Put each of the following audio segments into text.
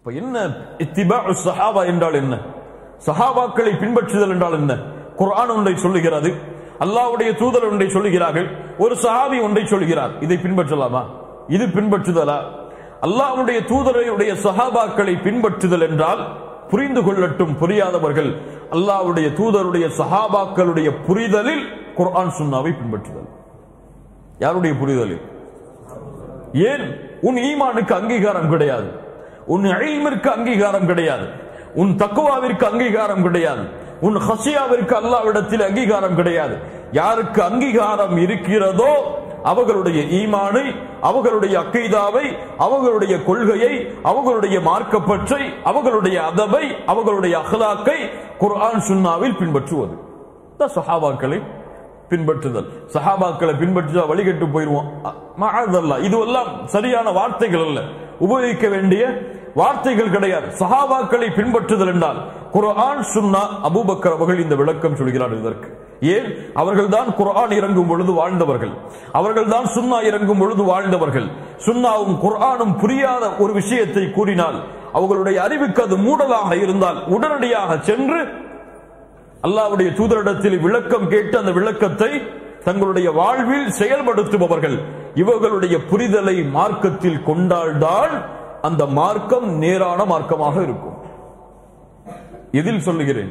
என்ன இத்திபாஉ ஸஹாபா என்றால் என்ன? சஹாபாக்களை பின்பற்றுதல் என்றால் என்ன? குர்ஆன் ஒன்றை சொல்லுகிறது, அல்லாஹ்வுடைய தூதர் ஒன்றை சொல்லுகிறார்கள், ஒரு சஹாபி ஒன்றை சொல்கிறார். இதை பின்பற்றலாமா? இது பின்பற்றுதலா? அல்லாஹ்வுடைய தூதருடைய சஹாபாக்களை பின்பற்றுதல் என்றால் புரிந்து கொள்ளட்டும் புரியாதவர்கள், அல்லாஹ்வுடைய தூதருடைய சஹாபாக்களுடைய புரிதலில் குர்ஆன் சுன்னாவை பின்பற்றுதல். யாருடைய புரிதலில்? ஏன் உன் ஈமானுக்கு அங்கீகாரம் கிடையாது, உன் இல்மிற்கு அங்கீகாரம் கிடையாது, உன் தக்வாவிற்கு அங்கீகாரம் கிடையாது, உன் ஹஷியாவிற்கு அல்லாஹ்விடத்தில் அங்கீகாரம் கிடையாது. யாருக்கு அங்கீகாரம் இருக்கிறதோ அவர்களுடைய ஈமானை, அவர்களுடைய அக்கீதாவை, அவர்களுடைய கொள்கையை, அவர்களுடைய மார்க்கப்பற்றை, அவர்களுடைய அதபை, அவர்களுடைய அஹ்லாக்கை குர்ஆன் சுன்னாவில் பின்பற்றுவது சஹாபாக்களை பின்பற்றுதல். சஹாபாக்களை பின்பற்றா வழிகட்டு போயிருவோம். மஅதல்லாஹ், இதுவெல்லாம் சரியான வார்த்தைகள் அல்ல, உபயோகிக்க வேண்டிய வார்த்தைகள் கிடையாது. சஹாபாக்களை பின்பற்றுதல் என்றால் குர்ஆன் சுன்னா. அபூபக்கர் அவர்கள் இந்த விளக்கம் சொல்கிறார்கள் இதற்கு. ஏன்? அவர்கள் தான் குர்ஆன் இறங்கும் பொழுது வாழ்ந்தவர்கள், அவர்கள் தான் சுன்னா இறங்கும் பொழுது வாழ்ந்தவர்கள். சுன்னாவும் குர்ஆனும் புரியாத ஒரு விஷயத்தை கூறினால், அவர்களுடைய அறிவுக்கு அது மூடலாக இருந்தால் உடனடியாக சென்று அல்லாஹ்வுடைய தூதரிடத்தில் விளக்கம் கேட்டு அந்த விளக்கத்தை தங்களுடைய வாழ்வில் செயல்படுத்துபவர்கள். இவர்களுடைய புரிதலை மார்க்கத்தில் கொண்டால்தான் அந்த மார்க்கம் நேரான மார்க்கமாக இருக்கும். எதில் சொல்லுகிறேன்?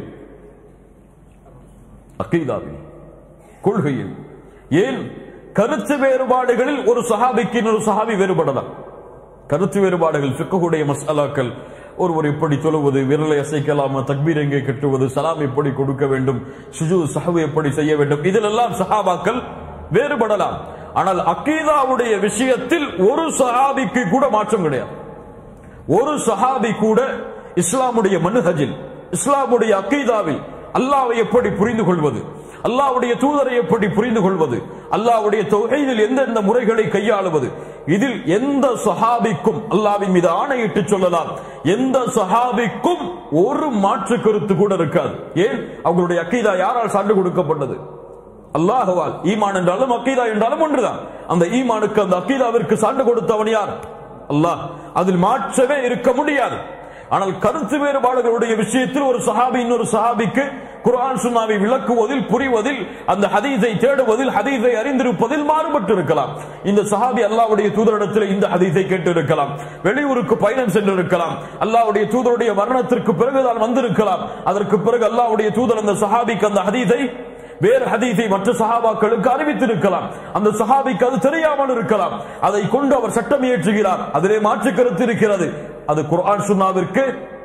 அக்கீதாவில், கொள்கையில். ஏன்? கருத்து வேறுபாடுகளில் ஒரு சஹாபிக்கு இன்னொரு சஹாபி வேறுபடலாம். கருத்து வேறுபாடுகள், ஃபிக்ஹுடைய மஸ்அலாக்கள், ஒருவர் எப்படி தொழுவது, விரலை அசைக்கலாமா, தக்பீர் எங்கே கட்டுவது, சலாம் எப்படி கொடுக்க வேண்டும், சுஜூத் சஹ்வு எப்படி செய்ய வேண்டும், இதிலெல்லாம் சஹாபாக்கள் வேறுபடலாம். ஆனால் அக்கீதாவுடைய விஷயத்தில் ஒரு சஹாபிக்கு கூட மாற்றம் கிடையாது. ஒரு சஹாபி கூட இஸ்லாமுடைய மன்ஹஜில், இஸ்லாமுடைய அக்கீதாவில் அல்லாஹ்வை எப்படி புரிந்து கொள்வது, அல்லாஹ்வுடைய தூதரை எப்படி புரிந்து கொள்வது, அல்லாஹ்வுடைய தௌஹீதில் எந்தெந்த முறைகளை கையாளுவது, இதில் எந்த சஹாபிக்கும் அல்லாஹ்வின் மீது ஆணையிட்டு சொல்லலாம், எந்த சஹாபிக்கும் ஒரு மாற்று கருத்து கூட இருக்காது. ஏன்? அவங்களுடைய அக்கீதா யாரால் சான்று கொடுக்கப்பட்டது? அல்லாஹ்வால். ஈமான் என்றாலும் அக்கீதா என்றாலும் ஒன்றுதான். அந்த ஈமானுக்கு, அந்த அக்கீதாவிற்கு சான்று கொடுத்தவன் யார்? அல்லாஹ். அதில் மாற்றமே இருக்க முடியாது. ஆனால் கருத்து வேறுபாடுகளுடைய விஷயத்தில் ஒரு சஹாபி இன்னொரு சஹாபிக்கு குர்ஆன் சுன்னாவை விளக்குவதில், புரிவதில், அந்த ஹதீஸை தேடுவதில், ஹதீஸை அறிந்திருப்பதில் மாறுபட்டு இருக்கலாம். இந்த சஹாபி அல்லாஹ்வுடைய தூதரிடத்தில் இந்த ஹதீஸை கேட்டு இருக்கலாம், வெளியூருக்கு பயணம் சென்றிருக்கலாம், அல்லாஹ்வுடைய தூதருடைய மரணத்திற்கு பிறகுதான் வந்திருக்கலாம். அதற்கு பிறகு அல்லாஹ்வுடைய தூதர் அந்த சஹாபிக்கு அந்த ஹதீஸை, வேறு ஹதீஸை மற்ற சஹாபாக்களுக்கு அறிவித்திருக்கலாம். அந்த சஹாபிக்கு அது தெரியாமல் இருக்கலாம். அதை கொண்டு அவர் சட்டம் இயற்றுகிறார். அதிலே மாற்று கருத்து இருக்கிறது. அது குர்ஆன் சுன்னாவிற்கு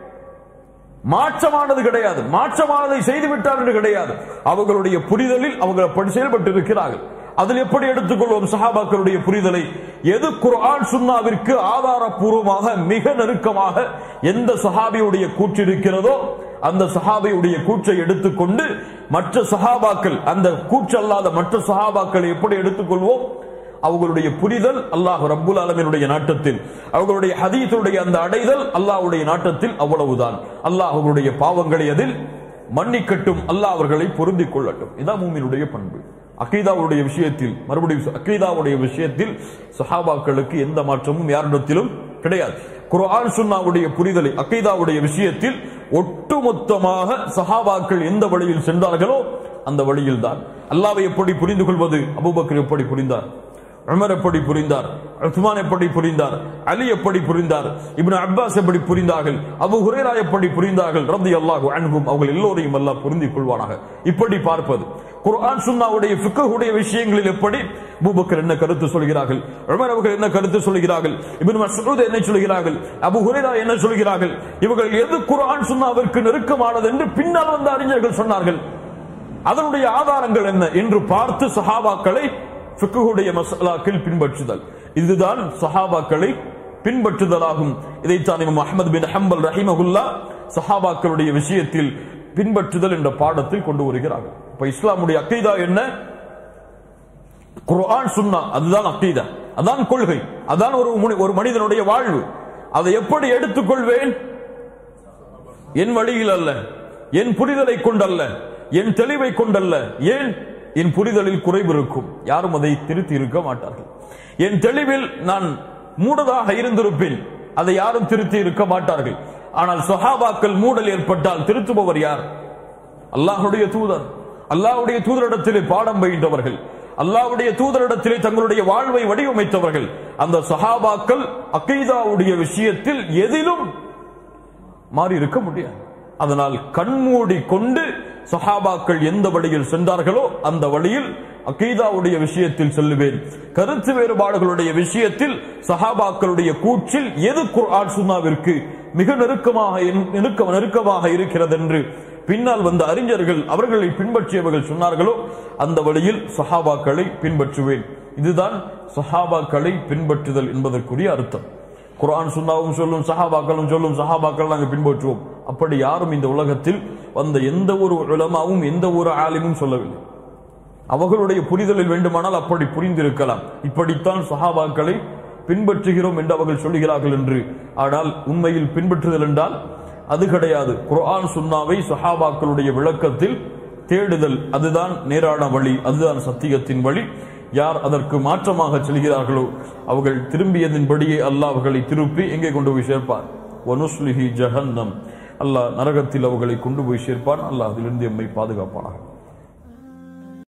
மாற்றமானது கிடையாது. மாற்றமானதை செய்துவிட்டார் என்று கிடையாது. அவர்களுடைய புரிதலில் அவர்கள் அப்படி செயல்பட்டு இருக்கிறார்கள். அதில் எப்படி எடுத்துக்கொள்வோம் சஹாபாக்களுடைய புரிதலை? எது குர்ஆன் சுன்னாவிற்கு ஆதாரபூர்வமாக மிக நெருக்கமாக எந்த சஹாபியுடைய கூற்று இருக்கிறதோ அந்த சஹாபியுடைய கூற்றை எடுத்துக்கொண்டு மற்ற சஹாபாக்கள், அந்த கூற்று அல்லாத மற்ற சஹாபாக்களை எப்படி எடுத்துக்கொள்வோம்? அவர்களுடைய புரிதல் அல்லாஹ் ரப்புல் ஆலமீனுடைய நாட்டத்தில், அவர்களுடைய ஹதீஸுடைய அந்த அடைதல் அல்லாஹ்வுடைய நாட்டத்தில், அவ்வளவுதான். அல்லாஹ் அவர்களுடைய பாவங்களை அதில் மன்னிக்கட்டும், அல்லாஹ் அவர்களை பொருந்திக் கொள்ளட்டும். இதான் மூமினுடைய பண்பு. அக்கீதாவுடைய விஷயத்தில், மறுபடியும் அக்கீதாவுடைய விஷயத்தில் சஹாபாக்களுக்கு எந்த மாற்றமும் யாரிடத்திலும் கிடையாது. குர்ஆன் சுன்னாவுடைய புரிதலை அக்கீதாவுடைய விஷயத்தில் ஒட்டுமொத்தமாக சஹாபாக்கள் எந்த வழியில் சென்றார்களோ அந்த வழியில் தான். அல்லாஹ்வை எப்படி புரிந்து கொள்வது? அபூபக்கர் எப்படி புரிந்தார், உமர் எப்படி புரிந்தார், உஸ்மான் எப்படி புரிந்தார், அலி எப்படி புரிந்தார், இப்னு அப்பாஸ் எப்படி புரிந்தார்கள், அபூ ஹுரைரா எப்படி புரிந்தார்கள், ரலியல்லாஹு அன்ஹும், அவர்கள் எல்லோரையும் அல்லாஹ் புரிந்து கொள்வானாக. இப்படி பார்ப்பது. குர்ஆன் சுன்னாவுடைய ஃபிக்ஹுடைய விஷயங்களில் எப்படி அபூபக்கர் என்ன கருத்து சொல்கிறார்கள், உமர் அவர்கள் என்ன கருத்து சொல்கிறார்கள், இப்னு மஸ்ஊத் என்ன சொல்கிறார்கள், அபூ ஹுரைரா என்ன சொல்கிறார்கள், இவர்கள் எது குர்ஆன் சுன்னாவிற்கு நெருக்கமானது என்று பின்னால் வந்த அறிஞர்கள் சொன்னார்கள், அதனுடைய ஆதாரங்கள் என்ன என்று பார்த்து சஹாபாக்களை ஃபிக்ஹுடைய மஸ்அலாக்கள் பின்பற்றுதல். இதுதான் சஹாபாக்களை பின்பற்றுதலாகும். இதைத்தான் இமாம் அஹ்மத் பின் ஹம்பல் ரஹிமஹுல்லாஹ் சஹாபாக்களுடைய விஷயத்தில் பின்பற்றுதல் என்ற பாடத்தில் கொண்டு வருகிறார்கள். இப்ப இஸ்லாமுடைய அக்கீதா என்ன? குர்ஆன் சுன்னா, அதுதான் அக்கீதா, அதான் கொள்கை, அதான் ஒரு மனிதனுடைய வாழ்வு. அதை எப்படி எடுத்துக்கொள்வேன்? என் வழியில் அல்ல, என் புரிதலை கொண்டல்ல, என் தெளிவை கொண்டல்ல. ஏன்? என் புரிதலில் குறைவு இருக்கும், யாரும் அதை திருத்தி இருக்க மாட்டார்கள். என் தெளிவில் நான் மூடதாக இருந்திருப்பேன், அதை யாரும் திருத்தி இருக்க மாட்டார்கள். ஆனால் சஹாபாக்கள் மூடல் ஏற்பட்டால் திருத்துபவர் யார்? அல்லாஹ்வுடைய தூதர். அல்லாஹ்வுடைய தூதரிடத்திலே பாடம் பயின்றவர்கள், அல்லாஹ்வுடைய தூதரிடத்திலே தங்களுடைய வாழ்வை வடிவமைத்தவர்கள். அந்த சஹாபாக்கள் அகீதாவுடைய விஷயத்தில் எதிலும் மாறி இருக்க முடியாது. அதனால் கண்மூடி கொண்டு சஹாபாக்கள் எந்த வழியில் சென்றார்களோ அந்த வழியில் அகீதாவுடைய விஷயத்தில் செல்லுவேன். கருத்து வேறுபாடுகளுடைய விஷயத்தில் சஹாபாக்களுடைய கூற்றில் எது குர்ஆன் சுன்னாவிற்கு மிக நெருக்கமாக இருக்கிறது என்று பின்னால் வந்த அறிஞர்கள் அவர்களை பின்பற்றியவர்கள் சொன்னார்களோ அந்த வழியில் சஹாபாக்களை பின்பற்றுவேன். இதுதான் சஹாபாக்களை பின்பற்றுதல் என்பதற்குரிய அர்த்தம். குர்ஆன் சுன்னாவும் சொல்லும், சஹாபாக்களும் சொல்லும், சஹாபாக்கள் நாங்கள் பின்பற்றுவோம். அப்படி யாரும் இந்த உலகத்தில் வந்த எந்த ஒரு உலமாவும் எந்த ஒரு ஆலிமும் சொல்லவில்லை. அவர்களுடைய புரிதலில் வேண்டுமானால் அப்படி புரிந்திருக்கலாம், இப்படித்தான் சஹாபாக்களை பின்பற்றுகிறோம் என்று அவர்கள் சொல்லுகிறார்கள் என்று. ஆனால் உண்மையில் பின்பற்றுதல் என்றால் அது கிடையாது. குர்ஆன் சுன்னாவை சஹாபாக்களுடைய விளக்கத்தில் தேடுதல், அதுதான் நேரான வழி, அதுதான் சத்தியத்தின் வழி. யார் அதற்கு மாற்றமாக செல்கிறார்களோ அவர்கள் திரும்பியதின்படியே அல்லாஹ் அவர்களை திருப்பி எங்கே கொண்டு போய் சேர்ப்பார்? வனுஸ்லிஹி ஜஹன்னம், அல்லாஹ் நரகத்தில் அவர்களை கொண்டு போய் சேர்ப்பான். அல்லாஹ் அதிலிருந்து எம்மை பாதுகாப்பானாக.